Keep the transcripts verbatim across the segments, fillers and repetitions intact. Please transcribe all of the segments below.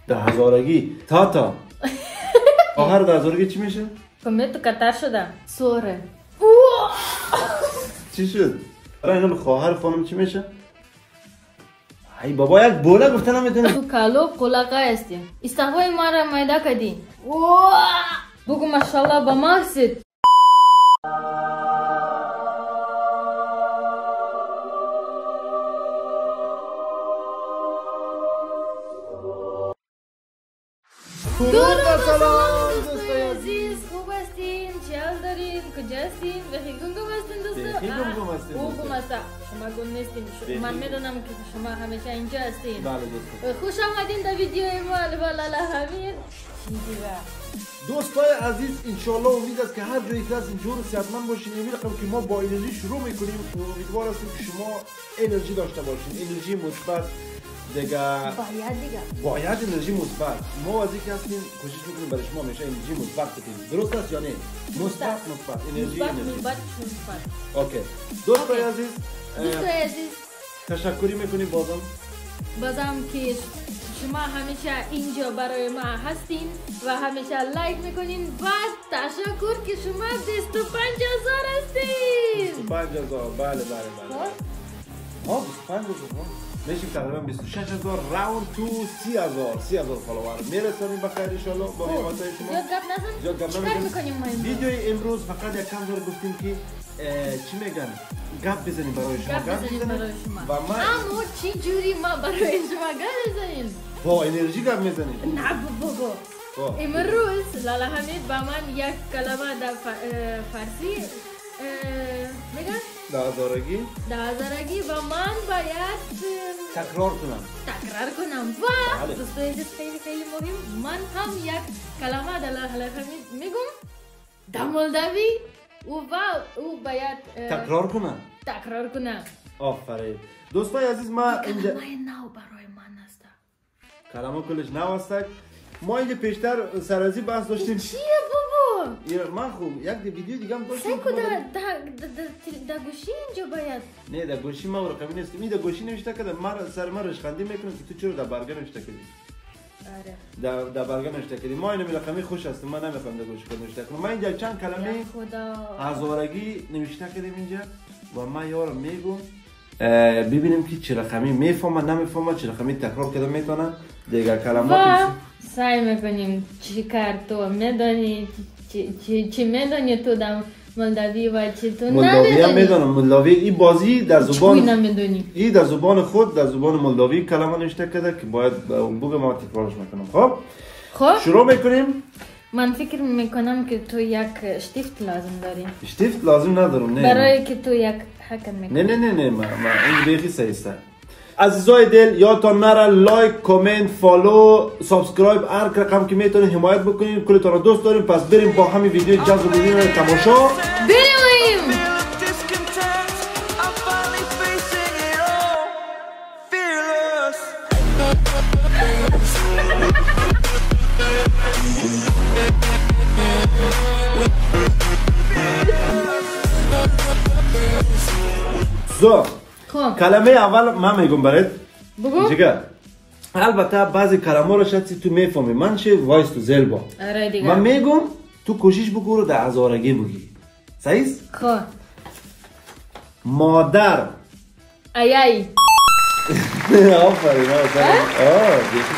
ده هزارگی تاتا. خواهر ده هزارگی چی میشه؟ کمیت تو کتر شده سوره. چی شد؟ برای اینو خواهر خانم چی میشه؟ ای بابا یک بوله گفته نمیتونی. تو کالو قلقه هستی. استقوای ما را میده کدی. بگو ماشاءالله با ما هستید. درود و سلام دوستای عزیز، خوب هستین؟ چه حال دارین؟ کجا هستین؟ بخیر گم هستین دوستا؟ بخیر گم هستین او گم هستم. شما گم نیستین. من میدونم که شما همیشه اینجا هستین. بله دوستا. خوش آمدین در ویدیوی ما. لالا همین چیزی و دوستای عزیز، انشالله امید است که هر جایی که از اینجور صحتمند باشین. این رقم که ما با انرژی شروع میکنیم و امیدوار هستیم که شما انرژی داشته باشین، انرژی مثبت. دیگه باید دیگه باید انرژی مثبت. ما از اینکه هستیم کوشش میکنیم برای شما همیشه انرژی مثبت بدیم. درست است یا نه؟ مثبت مثبت انرژی انرژی مثبت مثبت. اوکی دوستای عزیز، دوستای عزیز تشکری میکنیم بازم بازم که شما همیشه اینجا برای ما هستین و همیشه لایک میکنین و تشکر که شما بیست و پنج هزار هستین. بیست و پنج هزار بله بله بله ها بیست و پنج هزار میشیم تقریبا بیست و شش هزار راوند تو سی هزار سی هزار فالوور میرسونیم بخیر ان شاء الله با حمایت شما. زیاد گپ نزن. زیاد گپ چیکار میکنیم ما امروز؟ ویدیوی امروز فقط یک کم داره گفتیم که چی میگن گپ بزنیم برای شما. گپ بزنیم برای شما. و ما اما چی جوری ما برای شما گپ بزنیم؟ با انرژی گپ میزنیم. نه بابا امروز لالا حمید با من یک کلمه در فارسی میگن دهزارگی دهزارگی و من باید تکرار کنم تکرار کنم و دوستای عزیز خیلی خیلی مهم من هم یک کلمه در لالا حمید میگم در مولداوی و او باید تکرار کنم تکرار کنم. آفرین دوستای عزیز، ما اینجا کلمه نو برای من است. کلمه کلش نو است. ما اینجا پیشتر سرازی بحث داشتیم. چیه بابا؟ یا من خوب یک ویدیو دیگه هم داشتیم. سیکو در در گوشی اینجا باید. نه در گوشی ما رقمی نیست. می در گوشی نوشته که مر سر مرش خندی میکنه که تو چرا در برگه نوشته کردی؟ آره. در در برگه نوشته کردی. ما اینو رقمی خوش است. من نمیخوام در گوشی کد نوشته کنم. ما اینجا چند کلمه هزارگی نوشته کردیم اینجا و ما یارو میگم ببینیم که چه رقمی میفهمه نمیفهمه، چه رقمی تکرار کردن میتونه دیگه کلمات. سعی میکنیم چی کار تو میدونی، چی چی میدونی تو در مولداوی و چی تو نمیدونی. مولداوی هم میدونم. مولداوی این بازی در زبان نمیدونی. این در زبان خود در زبان مولداوی کلمه نوشته کرده که باید بگم ما تکرارش میکنم. خب خب شروع میکنیم. من فکر میکنم که تو یک شتیفت لازم داری. شتیفت لازم ندارم. نه برای که تو یک حکم میکنی. نه نه نه نه ما این بیخی صحیح است. عزیزای دل یادتان نره لایک، کامنت، فالو، سابسکرایب هر رقم که میتونید حمایت بکنید. کلتون دوست داریم. پس بریم با همین ویدیو جذب ببینیم تماشا بریم. زو خب کلمه اول من میگم برات. بگو. جگر البته بعضی کلمه رو شاید تو میفهمی. من چه وایس تو زل با آره دیگه من میگم تو کوشش بکن رو در هزارگی بگی. صحیح است؟ خب مادر ایای آفرین آفرین آه دیگه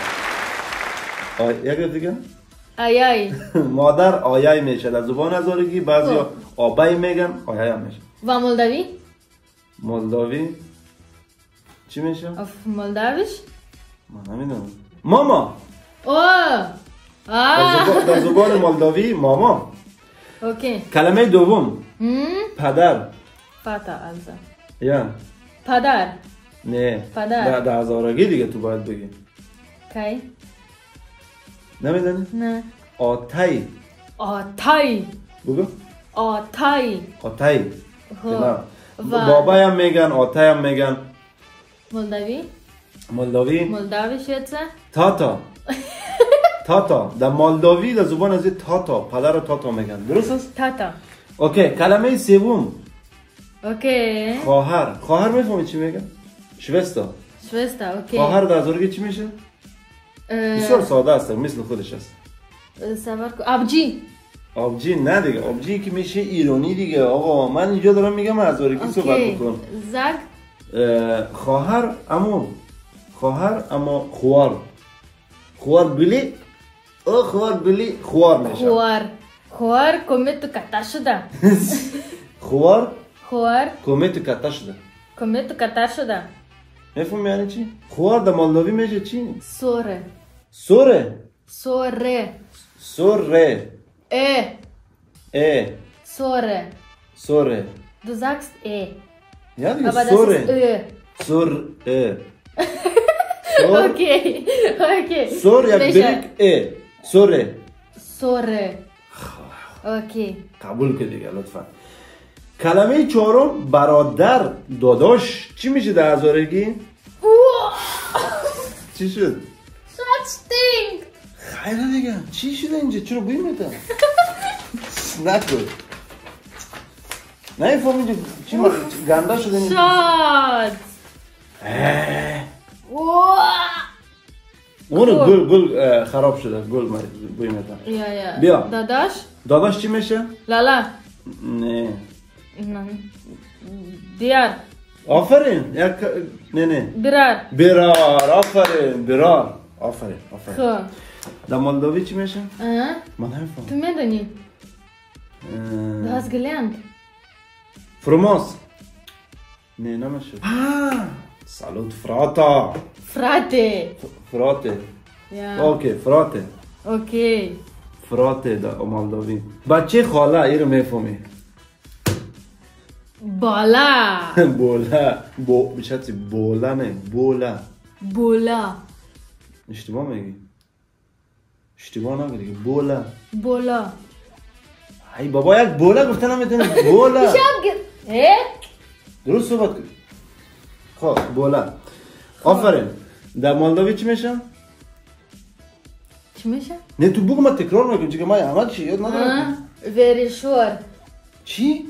چی یک دیگه ایای مادر آیای میشه در زبان هزارگی. بعضیا آبای میگن آیای هم میشه. و مولداوی مولداوی چی میشه؟ اف مولداویش من نمیدونم. ماما اوه آه در زبان مولداوی ماما. اوکی کلمه دوم هم پدر. پاتا الزا یا پدر نه پدر در هزارگی دیگه تو باید بگی. کی نمیدونی؟ نه آتای آتای بگو آتای آتای و بابای هم میگن آتای هم میگن. مولداوی مولداوی مولداوی شده تاتا تاتا در مولداوی در زبان از تاتا پدر رو تاتا میگن. درست است؟ تاتا اوکی کلمه سوم اوکی خواهر. خواهر میفهمی چی میگن؟ شوستا. شوستا اوکی خواهر در هزارگی چی میشه؟ بسیار ساده است مثل خودش است. صبر کن. آبجی. آبجی نه دیگه، آبجی که میشه ایرانی دیگه. آقا من اینجا دارم میگم هزارگی صحبت بکن. زگ. خواهر اما خواهر اما خوار خوار بلی او خوار بلی خوار میشه. خوار خوار کومه تو کتا شده. خوار خوار کومه تو کتا شده. کومه تو کتا شده. میفهمی یعنی چی؟ خوار در مالداوی میشه چی؟ سوره. سوره. سوره. سوره. اه. اه. سوره. سوره. Du sagst eh. Ja, die Aber Sore. das ist ö. Sor, ö. Okay, okay. Sor یک بریک ای. سوره. سوره. اوکی. قبول که دیگه لطفا. کلمه چهارم برادر داداش چی میشه در هزارگی؟ چی شد؟ Schatz stinkt. خیلی دیگه چی شده اینجا؟ چرا بوی میده؟ نکن. نه فهم اینجا چی ما گنده شده اینجا؟ Schatz. اون گل گل خراب شده گل بوی میده. یا یا. بیا. داداش؟ داداش چی میشه؟ لالا. نه. نه. دیار. آفرین. یک نه نه. برار. برار. آفرین. برار. آفرین. آفرین. خب. در مالداوی چی میشه؟ اه. من نمیفهمم. تو میدونی؟ Du hast gelernt. فرماس. نه نمیشه. آه. سالوت فراتا. Frate. فراته. یا. اوکی فراته. اوکی. فراته در مالداوی. بچه خاله ای رو میفهمی. بالا. بولا. بو بچه بولا نه بولا. بولا. اشتباه میگی. اشتباه نگی دیگه بولا. بولا. ای بابا یک بولا گفته نمیتونه بولا. اه؟ درست صحبت کن. خب بولا. آفرین. در مالداوی چی میشه؟ چی میشه؟ نه تو بگو من تکرار میکنم چون من همه چی یاد ندارم. Very sure. چی؟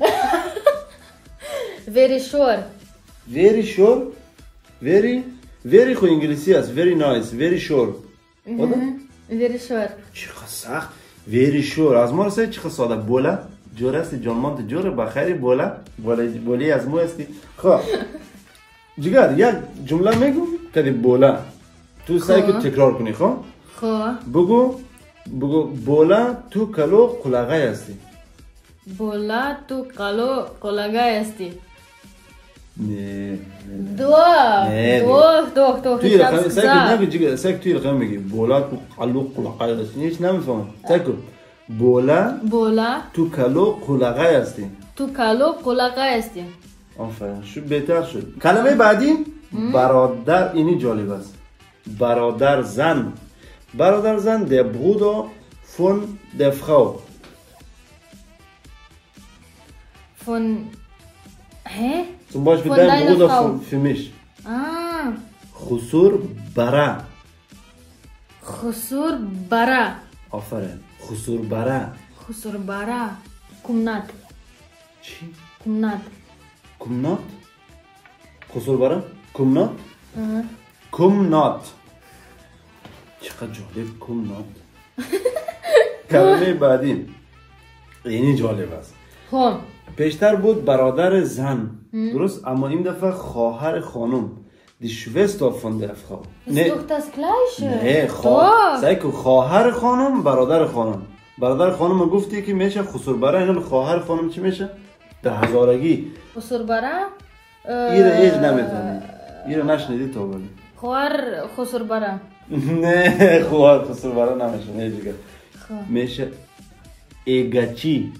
Very sure. Very sure. Very very خو انگلیسی است. Very nice. Very sure. بودا؟ Very sure. چقدر سخت. Very sure. از ما رسید چقدر ساده بولا. جور است جانمانت جور بخیری بولا. بولا بولی از مو استی. خب. جگر یک جمله میگم کدی بولا. تو سعی کن تکرار کنی خب؟ خب. بگو بگو بولا تو کلو قلقای هستی. بولا تو کلو قلقای هستی. نه. دو. دو. دو. دو. توی رقم سعی کن نگی جگر سعی کن توی رقم میگی بولا تو کلو قلقای هستی. هیچ نمیفهمم. سعی کن. بولا بولا تو کلو قلقای هستی. تو کلو قلقای هستی. آفرین شو بهتر شد. کلمه بعدی برادر اینی جالب است. برادر زن. برادر زن der Bruder von der Frau. Von hä? Zum Beispiel Von dein deiner Bruder Frau. von, für mich. Ah. خسور برا. خسور برا. آفرین. خسور برا. خسور برا. کمنات. چی؟ کمنات. کمنات؟ خسور برا؟ کمنات؟ آه. کمنات. چقدر جالب کمنات. کلمه بعدی اینی جالب است. خب. پیشتر بود برادر زن. درست اما این دفعه خواهر خانم. Die Schwester von der Frau. Ist doch das Gleiche. نه خواهر. سعی کن خواهر خانم برادر خانم. برادر خانم گفتی که میشه خسور برا. اینا خواهر خانم چی میشه؟ ده هزارگی. خسور برا. ایره ایج نمیتونی. ایره نشنیدی تو ولی. خواهر خسور برا. نه خواهر خسور برا نمیشه. نه دیگه. خب. میشه ایگاچی.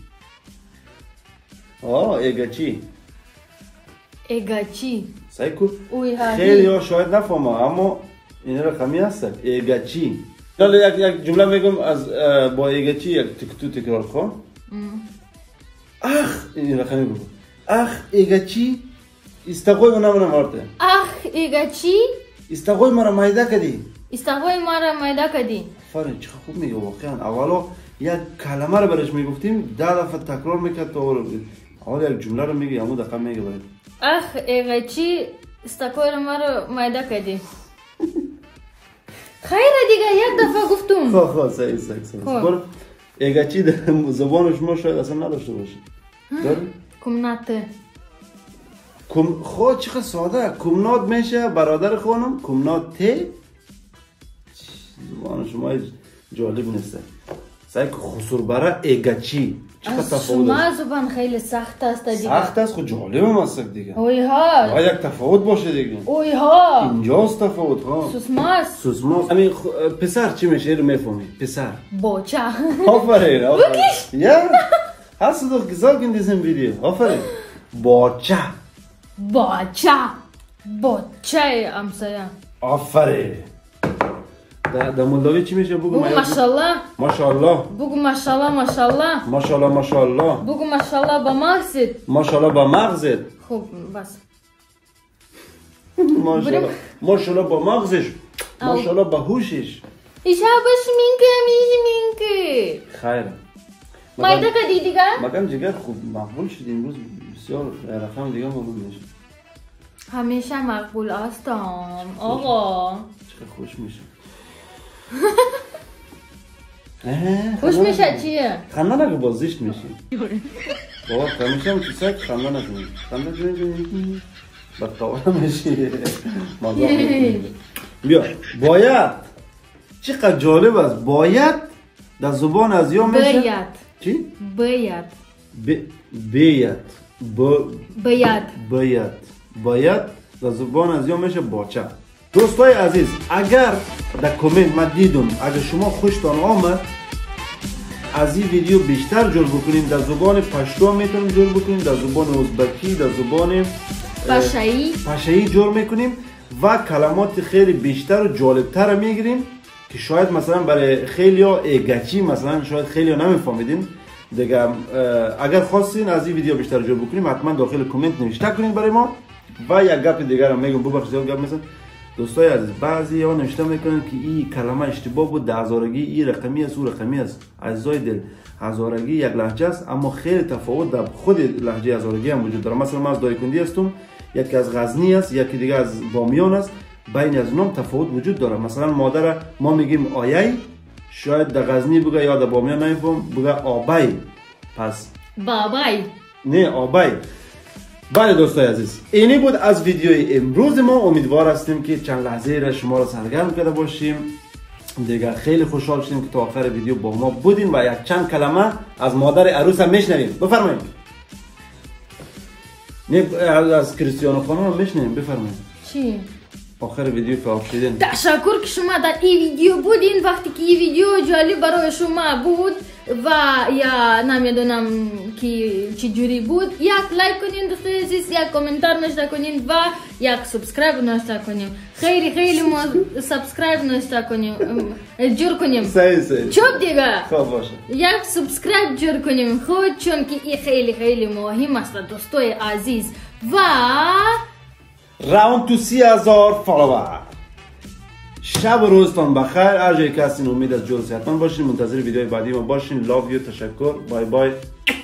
آه ایگاچی. ایگاچی. سعی کن. اوی خیلی ها شاید نفهمم اما این رقمی هست. ایگاچی. حالا یک یک جمله میگم از با ایگاچی یک تک تو تکرار کن. اخ این رقمی بگو. اخ ایگاچی استقوی منو منو مرده. اخ ایگاچی استقوی مرا مایده کدی. استقوی مرا مایده کدی. فرین چه خوب میگه واقعا. اولا یک کلمه رو برش میگفتیم ده دفعه تکرار میکرد تا اول بود. اول یک جمله رو میگی همون دقیقا میگه برای. اخ ایگاچی استقوی مرا مایده کدی. خیره دیگه یک دفعه گفتم. خواه خواه سعی سعی سعی برو اگچی در زبان شما شاید اصلا نداشته باشه داری؟ کمناته کم خواه چقدر ساده کمنات میشه برادر خانم کمنات ته زبان شما جالب نیسته سعی که خسور برای اگچی چقدر تفاوت شما زبان خیلی سخت است دیگه سخت است خود جالب هم است دیگه اوی ها باید یک تفاوت باشه دیگه اوی ها اینجاست تفاوت ها سوسماس سوسماس همین پسر چی میشه رو میفهمی پسر باچه آفرین آفرین یا hast du doch gesagt in diesem Video آفرین باچه باچه باچه امسایه آفرین در مولداوی چی میشه بگو بگو ماشالله ماشالله بگو ماشالله ماشالله ماشالله ماشالله بگو ماشالله با مغزت ماشالله با مغزت خوب بس ماشالله ماشالله با مغزش ماشالله با هوشش ایشا با شمینکه میشمینکه خیره مایده کدی دیگه؟ مگم جگر خوب مقبول شد امروز بسیار رقم دیگه مقبول میشه همیشه مقبول هستم آقا چقدر خوش میشه خوش میشه چیه؟ خنده نگه باز زشت میشی بابا همیشه هم کسایی که خنده نکنی خنده کنی بدقواره میشی بیا باید چقدر جالب است باید در زبان از یا میشه باید چی؟ باید باید باید باید باید در زبان از یا میشه باچه دوستای عزیز اگر در کامنت من دیدم اگر شما خوشتان آمد از این ویدیو بیشتر جور بکنیم در زبان پشتو میتونیم جور بکنیم در زبان ازبکی در زبان پشایی پشایی جور میکنیم و کلمات خیلی بیشتر و جالبتر میگیریم که شاید مثلا برای خیلی ها ایگچی مثلا شاید خیلی ها نمیفهمیدین دیگه اگر خواستین از این ویدیو بیشتر جور بکنیم حتما داخل کامنت نوشته کنین برای ما و یک گپ دیگر هم میگم ببخشید گپ مثلا دوستای عزیز بعضی ها نوشته میکنن که این کلمه اشتباه بود ده هزارگی این رقمی است او رقمی است عزیزای دل هزارگی یک لهجه است اما خیلی تفاوت در خود لهجه هزارگی هم وجود داره مثلا من از دایکندی هستم یکی از غزنی است یکی دیگه از بامیان است بین از اونام تفاوت وجود داره مثلا مادر ما میگیم آیی شاید در غزنی بگه یا در بامیان نمیفهم بگه آبای پس بابای نه آبای بله دوستای عزیز اینی بود از ویدیوی امروز ما امیدوار هستیم که چند لحظه را شما را سرگرم کرده باشیم دیگه خیلی خوشحال شدیم که تا آخر ویدیو با ما بودین و یک چند کلمه از مادر عروس هم میشنویم بفرمایید نه از کریستیانو خانم هم میشنویم بفرمایید چی آخر ویدیو فاق شدین تشکر که شما در این ویدیو بودین وقتی که این ویدیو جالب برای شما بود و یا نمیدونم که چی جوری بود یک لایک کنین دوستای عزیز یک کامنتار نوشته کنین و یک سابسکرایب نوشته کنیم خیلی خیلی ما سابسکرایب نوشته کنیم جور کنیم صحیح صحیح چوب دیگه خوب باشه یک سابسکرایب جور کنیم خود چون که این خیلی خیلی مهم است دوستای عزیز و راوند تو سی هزار فالوور شب و روزتان بخیر هر جایی که هستین امید از جور صحتمند باشین منتظر ویدیوهای بعدی ما باشین لاو یو تشکر بای بای